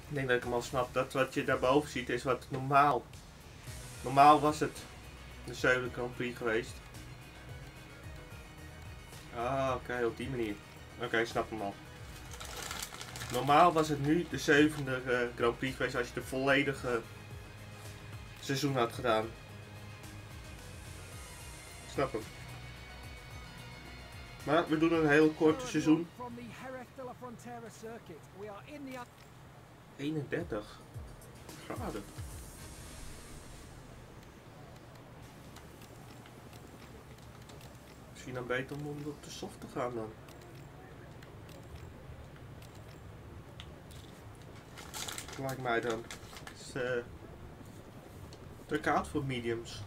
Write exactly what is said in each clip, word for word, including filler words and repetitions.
Ik denk dat ik hem al snap. Dat wat je daarboven ziet is wat normaal. Normaal was het de zevende Grand Prix geweest. Ah, oké, okay, op die manier. Oké, okay, ik snap hem al. Normaal was het nu de zevende uh, Grand Prix geweest als je de volledige seizoen had gedaan. Ik snap hem. Maar we doen een heel kort seizoen. eenendertig graden. Misschien dan beter om op de soft te gaan dan. Lijkt mij dan. Het is uh, te koud voor mediums.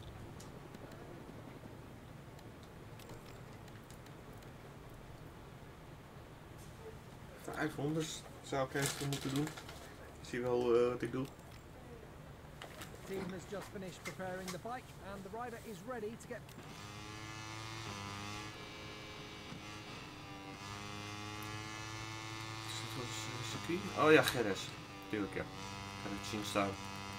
vijfhonderd zou ik even moeten doen. Ik zie wel uh, wat ik doe. The team has just finished preparing the bike and the rider is ready to get. Is dat wel een circuit? Oh ja, Gerres. Tuurlijk ja. Ik ga het zien staan.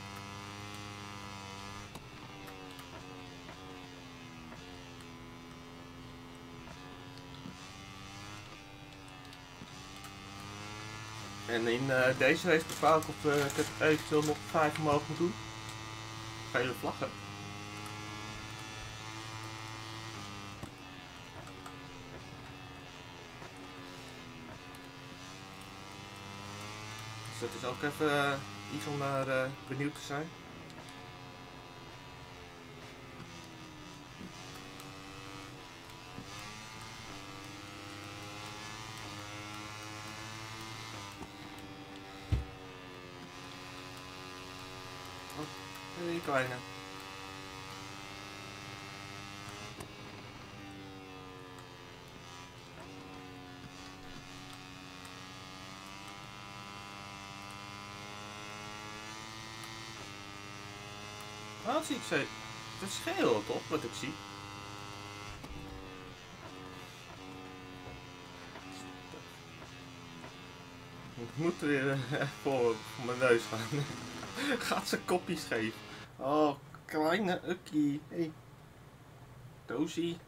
En in uh, deze race bepaal ik of uh, ik het eventueel nog vijf omhoog moet doen. Gele vlaggen. Dus dat is ook even uh, iets om naar uh, benieuwd te zijn. Die kleine. Oh, dat zie ik zo. Het is geel toch, wat ik zie. Ik moet er weer voor, voor mijn neus gaan. Gaat zijn kopje scheef. Oh, kleine ukkie. Hey. Dozie.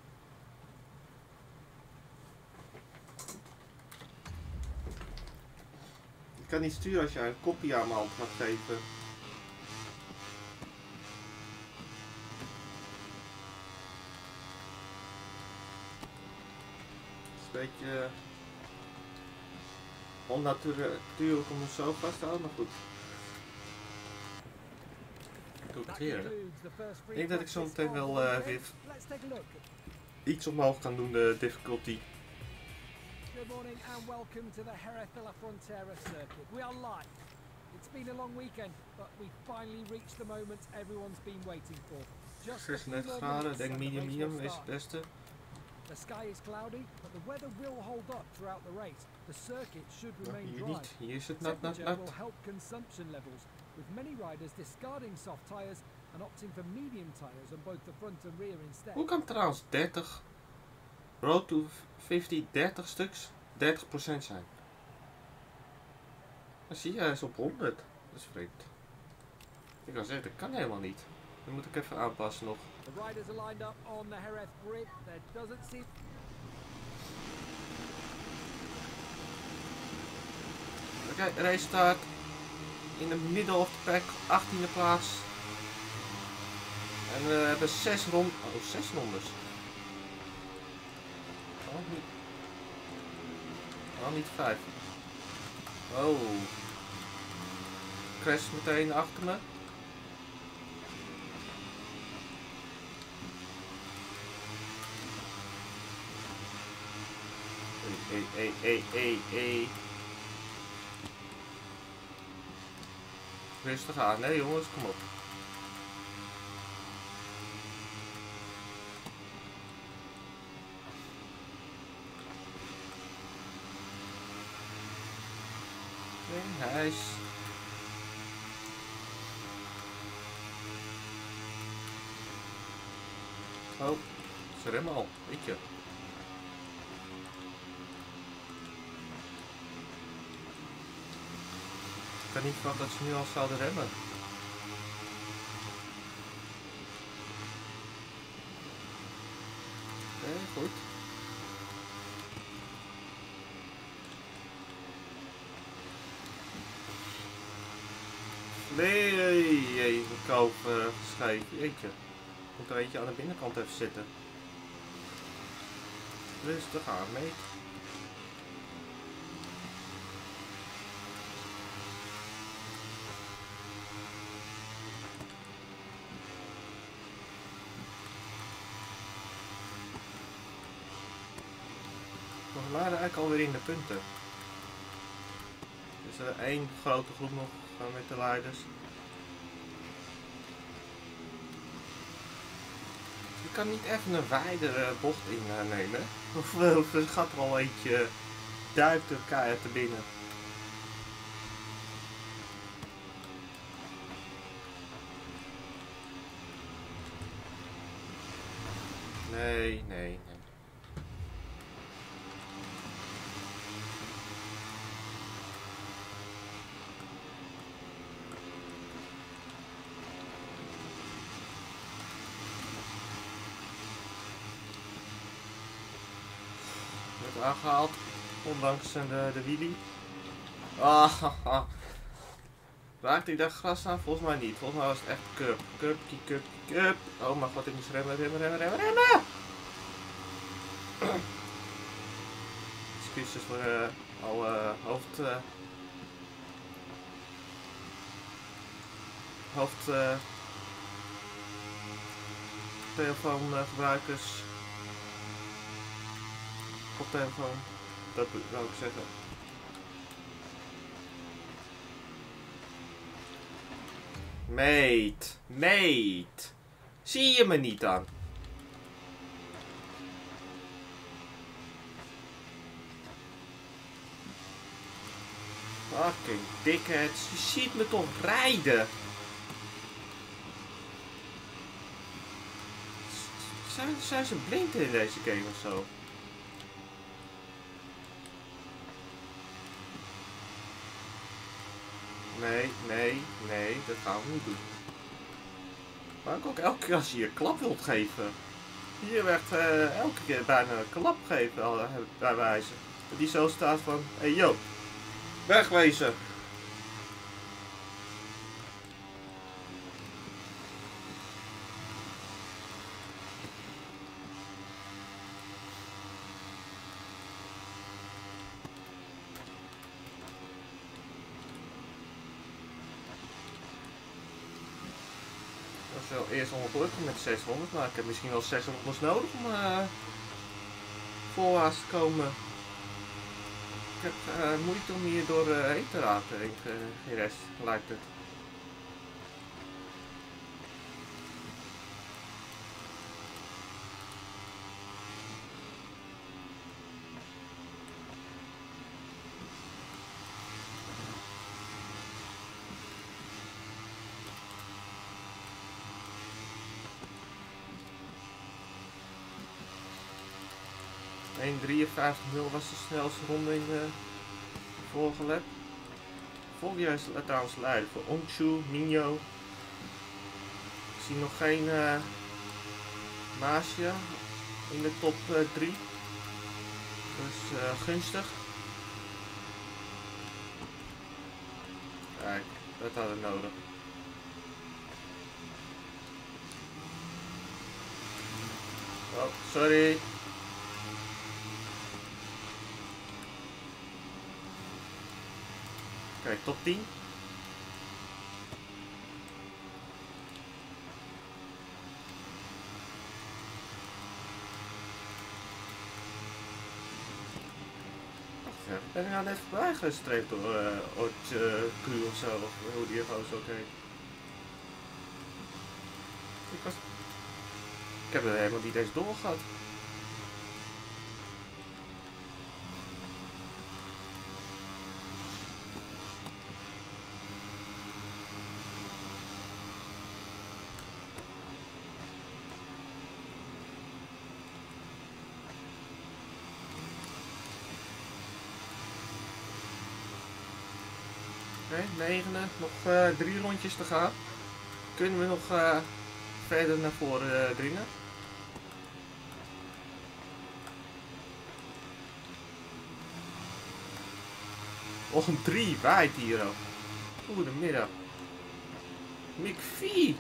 Ik kan niet sturen als jij een kopje aan mijn hand gaat geven. Het is een beetje onnatuurlijk om het zo vast te houden, maar goed. Ik denk dat ik zo meteen wel uh, weer iets omhoog kan doen, de difficulty. Good morning and welcome to the Jerez de la Frontera circuit. We are live. It's been a long weekend, but we finally reached the moment everyone's been waiting for. Just zesendertig graden, denk medium medium is het beste. The sky is cloudy, but the weather will hold up throughout the race. The circuit should remain Hier dry. niet, hier is het nat nat nat. Will help consumption levels, with many riders discarding soft tires and opting for medium tires on both the front and rear instead. Hoe kan trouwens dertig Road to vijftig, dertig stuks, dertig procent zijn? Dan zie je, hij is op honderd. Dat is vreemd. Ik kan zeggen, dat kan helemaal niet. Dan moet ik even aanpassen nog. The riders are lined up on the Jerez grid. There doesn't seem. Oké, okay, race start. In de middle of the pack, achttiende plaats. En we hebben zes rondes. Oh, zes rondes. Oh, niet. Oh, niet vijf. Oh. Crash meteen achter me. Hey, hey, hey, hey, hey. Rustig aan, nee jongens, kom op. Nee, hij is... Oh, ze remmen al, weet je. Ik kan niet verwachten dat ze nu al zouden remmen. Nee, goed. Nee, jee, een koop uh, gescheiden. Jeetje. Moet er eentje aan de binnenkant even zitten. Rustig aan, mee. We waren eigenlijk alweer in de punten. Dus er uh, één grote groep nog uh, met de leiders. Je kan niet even een wijdere bocht innemen. Of, of er gaat er al eentje duikt elkaar te binnen. Nee, nee, nee. Aangehaald, ondanks de, de wheelie. Ah, ah, ah. Raakte ik daar gras aan? Volgens mij niet. Volgens mij was het echt cup. Cupkie, cupkie, cup. Oh mijn god, ik moest remmen, remmen, remmen, remmen, remmen! Excuses voor uh, alle uh, hoofd... Uh, hoofd... Uh, telefoongebruikers. Koptelefoon, dat wil ik zeggen. Meet, meet. Zie je me niet aan? Fucking dickheads, je ziet me toch rijden? Zijn, zijn ze blind in deze game of zo? Nee, nee, nee, dat gaan we niet doen. Maar ik ook elke keer als je je klap wilt geven. Hier werd uh, elke keer bijna een klap gegeven al, bij wijze. Die zo staat van, hé hey, yo, wegwezen. Ik was wel eerst ongelukkig met zeshonderd, maar ik heb misschien wel zeshonderd nodig om uh, voorwaarts te komen. Ik heb uh, moeite om hier door uh, heen te raken, denk ik, uh, geen rest, lijkt het. één drieënvijftig nul was de snelste ronde in de vorige lap. Volgende jaar is het trouwens leider voor Onchu, Nino. Ik zie nog geen uh, Maasje in de top drie. Dus uh, gunstig. Kijk, dat hadden we nodig. Oh, sorry. Kijk, top tien. Wacht even, ben ik nou net voorbij gestreept door uh, Ort uh, Q of zo, of hoe die gewoon zo heet. Ik, was... ik heb er helemaal niet eens doorgehad. Oké, negenen. Nog uh, drie rondjes te gaan. Kunnen we nog uh, verder naar voren uh, dringen? Och, een drie waait hier ook. Goedemiddag. McVie.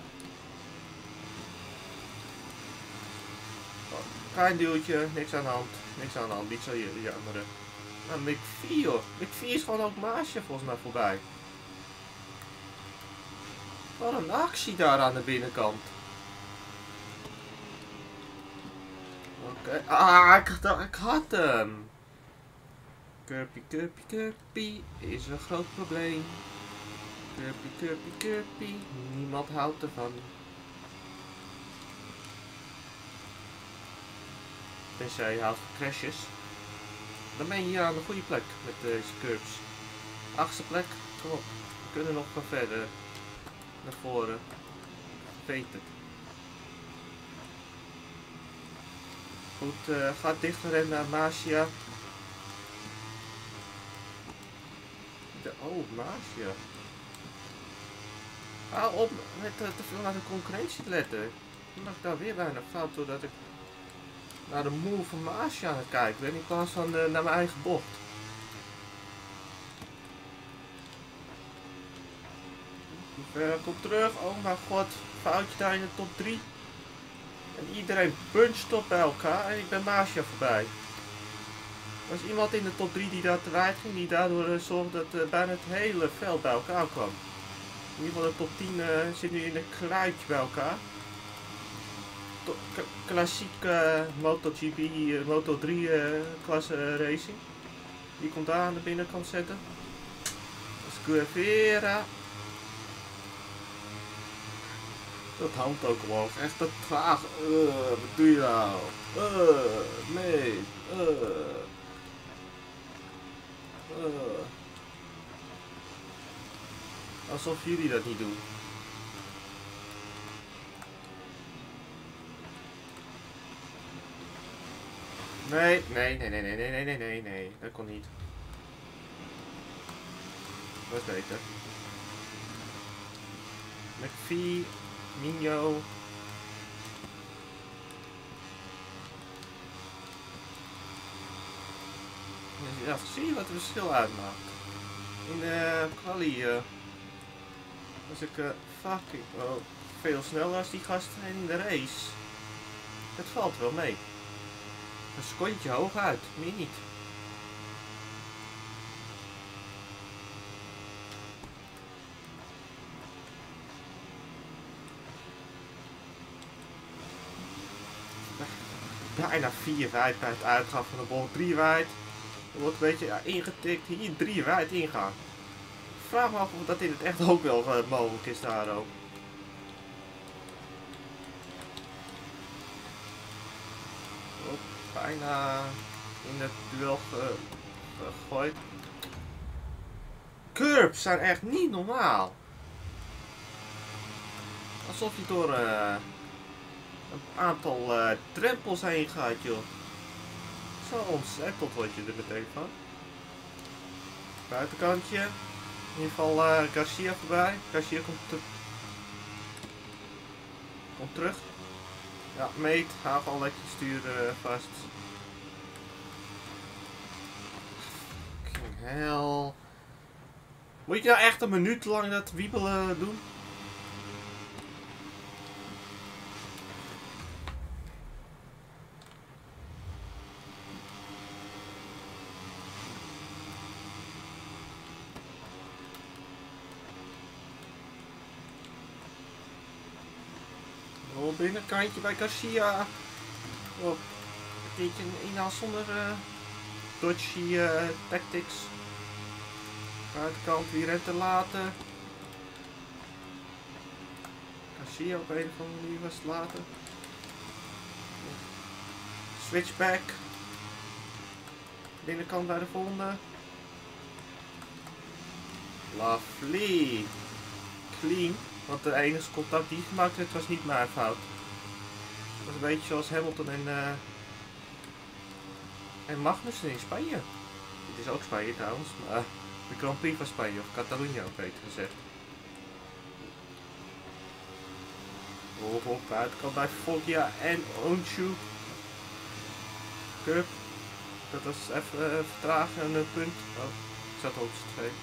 Oh, klein duwtje, niks aan de hand. Niks aan de hand, niet zo jammeren. Nou, McVie joh. McVie is gewoon ook Maasje volgens mij voorbij. Wat een actie daar aan de binnenkant. Oké. Okay. Ah, ik, ik had hem. Kirpy, Kirpy, Kirpy is een groot probleem. Kirpy, Kirpy, Kirpy. Niemand houdt ervan. Tenzij je houdt van crashes. Dan ben je hier aan de goede plek met deze curbs. Achtste plek. Kom op. We kunnen nog gaan verder. Naar voren. Weet het. Goed, uh, gaat dichter rennen naar Maasja. De, oh, Maasja. Hou op met uh, te veel naar de concurrentie te letten. Dan mag ik daar weer bijna fout doordat ik naar de move van Maasja aan het kijken ben in plaats van uh, naar mijn eigen bocht. Uh, kom terug, oh mijn god, foutje daar in de top drie. En iedereen puncht op bij elkaar en ik ben Maasja voorbij. Er was iemand in de top drie die daar te wijd ging, die daardoor uh, zorgde dat uh, bijna het hele veld bij elkaar kwam. In ieder geval de top tien uh, zit nu in een kluitje bij elkaar. Klassieke uh, MotoGP, uh, Moto drie uh, klasse uh, racing. Die komt daar aan de binnenkant zetten. Scuevera. Dat hangt ook omhoog. Echt te traag. Uh, wat doe je nou? Uh, nee. Uh. Uh. Alsof jullie dat niet doen. Nee, nee, nee, nee, nee, nee, nee, nee, nee, nee. Dat kon niet. Dat is beter. McVie. Minho. Ja, zie je wat het verschil uitmaakt? In de uh, quali uh, was ik uh, fucking well, veel sneller als die gasten in de race. Het valt wel mee. Een secondje hoog uit, meer niet. Bijna vier wijd bij het uitgaan van de bocht, drie wijd. Er wordt een beetje ja, ingetikt, hier drie wijd ingaan. Ik vraag me af of dat in het echt ook wel uh, mogelijk is daar ook. Oh, bijna in het duel gegooid. Curbs zijn echt niet normaal. Alsof je door uh, een aantal uh, drempels heen gaat, joh. Zo ontzettend word je er meteen van. Buitenkantje. In ieder geval uh, Garcia voorbij. Garcia komt, te... komt terug. Ja, meet. Haal al lekker stuur uh, vast. Fucking hell. Moet je nou echt een minuut lang dat wiebelen doen? Binnenkantje bij Garcia. Oh, een beetje een inhaal zonder uh, dodgy uh, tactics. Buitenkant weer rent te laten. Garcia op een of andere manier was te laten. Switchback. Binnenkant bij de volgende. Lovely. Clean. Want de enige contact die ik gemaakt heb was niet mijn fout. Dat was een beetje zoals Hamilton en, uh, en Magnussen in Spanje. Dit is ook Spanje trouwens, maar De Grand Prix van Spanje, of Catalunya ook beter gezegd. Hop, hop, buitenkant bij Foggia en Honshu Cup. Dat was even uh, vertragen een punt. Oh, ik zat op z'n twee.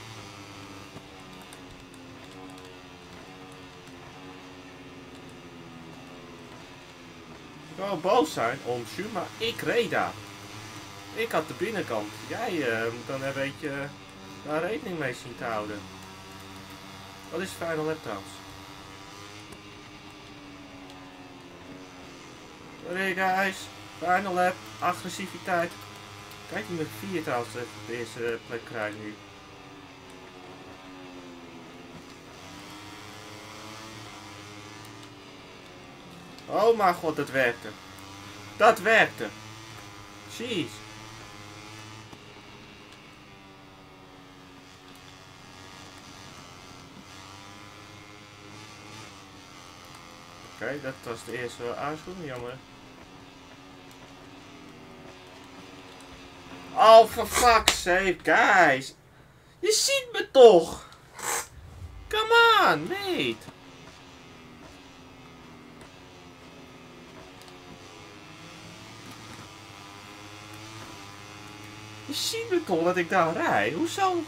Ik wou boos zijn, Honshu, maar ik reed daar. Ik had de binnenkant. Jij uh, moet dan een beetje uh, daar rekening mee zien te houden. Wat is final lap trouwens? Sorry guys, final lap, agressiviteit. Kijk die met vier trouwens de eerste plek krijgt nu. Oh mijn god, dat werkte. Dat werkte. Jeez. Oké, okay, dat was de eerste aanschoening, jammer. Oh, for fuck's sake, guys. Je ziet me toch. Come on, mate. Je ziet me toch dat ik daar rijd. Hoezo?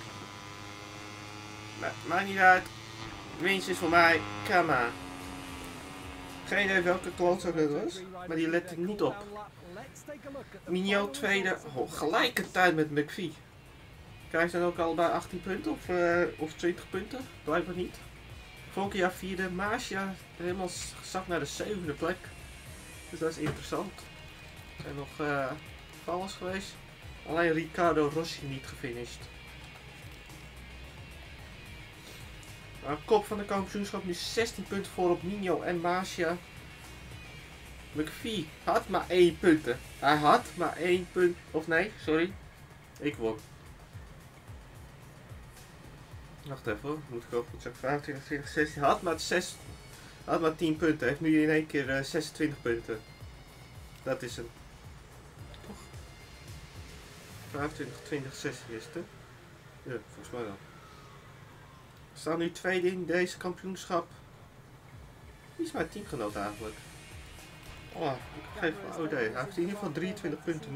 Maar, maakt niet uit. Winst is voor mij. Come on. Geen idee welke klootzak het was, maar die let ik niet op. Minio tweede, oh, gelijke tijd met McPhee. Krijg je dan ook al bij achttien punten of, uh, of twintig punten? Blijkbaar niet. Foggia vierde, Maasja helemaal gezakt naar de zevende plek. Dus dat is interessant. Er zijn nog uh, vallers geweest. Alleen Riccardo Rossi niet gefinished. Nou, kop van de kampioenschap nu zestien punten voor op Minio en Maasja. McPhee had maar één punten. Hij had maar één punt. Of nee, sorry. Ik word. Wacht even hoor. Moet ik ook goed zeggen. vijfentwintig, twintig, zestien. Hij had maar, zes, had maar tien punten. Hij heeft nu in één keer uh, zesentwintig punten. Dat is hem. Toch? vijfentwintig, twintig, zestien is het hè? Ja, volgens mij wel. We staan nu tweede in deze kampioenschap. Wie is mijn teamgenoot eigenlijk? Oh, ik geef een idee. Hij heeft in ieder geval drieëntwintig punten nu.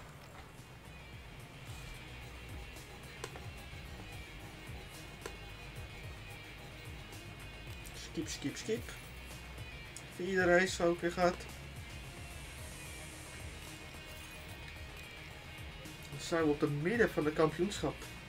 Skip, skip, skip. Vierde race ook weer gehad. Dan zijn we op het midden van de kampioenschap.